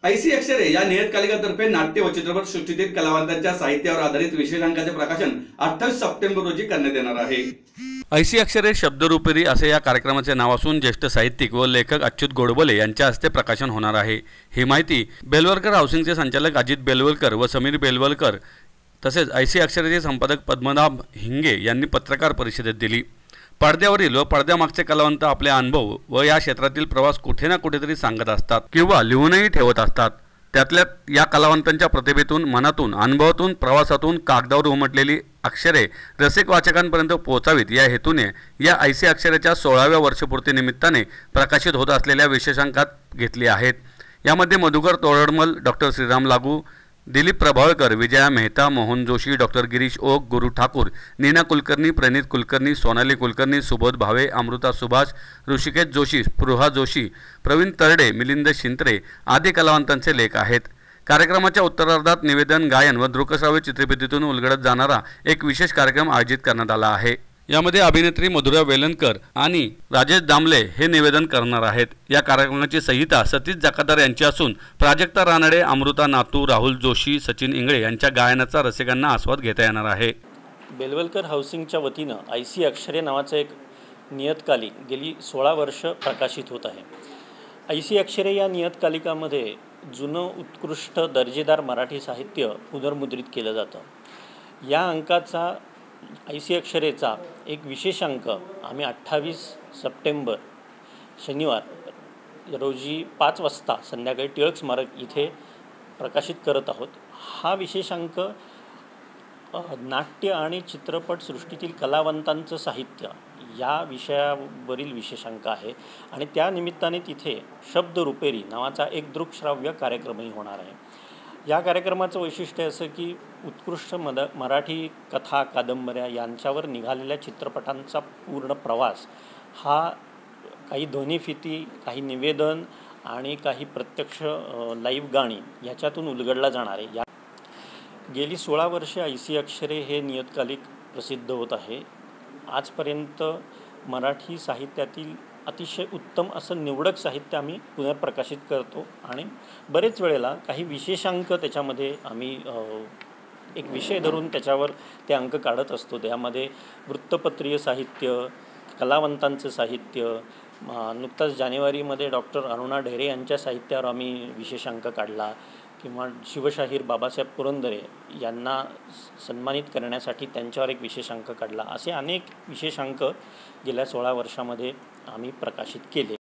ऐसी अक्षरे या नियतकालिकातर्फे नाट्य व चित्रपट सृष्टीतील कलावंतांच्या साहित्यावर आधारित विशेषांकाचे प्रकाशन 28 सप्टेंबर रोजी करण्यात येणार आहे। ऐसी अक्षरे शब्दरूपेरी असे या कार्यक्रमाचे नाव असून ज्येष्ठ साहित्यिक व लेखक अच्युत गोडबोले यांच्या हस्ते प्रकाशन होणार आहे। ही माहिती बेलवलकर हाऊसिंगचे संचालक अजित बेलवलकर व समीर बेलवलकर तसेच ऐसी अक्षरेचे संपादक पद्मनाभ हिंगे यांनी पत्रकार परिषदेत दिली। पडद्यावरील व पडद्यामागचे कलावंत आपले अनुभव व या क्षेत्रातील प्रवास कुठे ना कुठेतरी सांगत असतात किंवा लिहूनही ठेवत असतात। त्यातल्या या कलावंतांच्या प्रतिभेतून, मनातून, अनुभवातून, प्रवासातून कागदावर उमटलेली अक्षरे रसिक वाचकांपर्यंत पोहोचावीत या हेतूने या ऐसी अक्षरेच्या 16व्या वर्षपूर्तीनिमित्ताने प्रकाशित होत असलेल्या विशेषांकात घेतली आहेत। यामध्ये मधुकर तोरडमल, डॉक्टर श्रीराम लागू, दिलीप प्रभावळकर, विजया मेहता, मोहन जोशी, डॉक्टर गिरीश ओक, गुरु ठाकूर, नीना कुलकर्णी, प्रणित कुलकर्णी, सोनाली कुलकर्णी, सुबोध भावे, अमृता सुभाष, ऋषिकेश जोशी, स्पृहा जोशी, प्रवीण तरडे, मिलिंद शिंत्रे आदी कलावंतांचे लेख आहेत। कार्यक्रमाच्या उत्तरार्धात निवेदन, गायन व दृकश्राव्य चित्रफितीतून उलगडत जाणारा एक विशेष कार्यक्रम आयोजित करण्यात आला आहे। यामध्ये अभिनेत्री मधुरा वेलणकर आणि राजेश दामले हे निवेदन करणार आहेत। या कार्यक्रमाची संहिता सतीश जकादार यांची असून प्राजक्ता रानडे, अमृता नातू, राहुल जोशी, सचिन इंगळे यांच्या गायनाचा रसिकांना आस्वाद घेता येणार आहे। बेलवलकर हाऊसिंगच्या वतीनं ऐसी अक्षरे नावाचं एक नियतकालिक गेली 16 वर्ष प्रकाशित होत आहे। ऐसी अक्षरे या नियतकालिकामध्ये जुनं उत्कृष्ट दर्जेदार मराठी साहित्य पुनर्मुद्रित केलं जातं। या अंकाचा ऐसी अक्षरेचा एक विशेष अंक आम्ही 28 सप्टेंबर शनिवार रोजी 5 वाजता संध्याकाळी टिळक स्मारक इथे प्रकाशित करत आहोत। हा विशेष अंक नाट्य आणि चित्रपट सृष्टीतील कलावंतांचं साहित्य या विषयावरील विशेषांक आहे आणि त्या निमित्ताने तिथे शब्द रुपेरी नावाचा एक दृकश्राव्य कार्यक्रमही होणार आहे। या कार्यक्रमाचं वैशिष्ट्य असं की उत्कृष्ट मराठी कथा, कादंबऱ्या यांच्यावर निघालेल्या चित्रपटांचा पूर्ण प्रवास हा काही ध्वनिफिती, काही निवेदन आणि काही प्रत्यक्ष लाईव्ह गाणी याच्यातून उलगडला जाणार आहे। गेली 16 वर्षे ऐसी अक्षरे हे नियतकालिक प्रसिद्ध होत आहे। आजपर्यंत मराठी साहित्यातील अतिशय उत्तम असं निवडक साहित्य आम्ही पुनर्प्रकाशित करतो आणि बरेच वेळेला काही विशेषांक त्याच्यामध्ये आम्ही एक विषय धरून त्याच्यावर ते अंक काढत असतो। त्यामध्ये वृत्तपत्रीय साहित्य, कलावंतांचं साहित्य, नुकताच जानेवारीमध्ये डॉक्टर अरुणा ढेरे यांच्या साहित्यावर आम्ही विशेषांक काढला किंवा शिवशाहीर बाबासाहेब पुरंदरे यांना सन्मानित करण्यासाठी त्यांच्यावर एक विशेषांक काढला। असे अनेक विशेषांक गेल्या 16 वर्षामध्ये आम्ही प्रकाशित केले।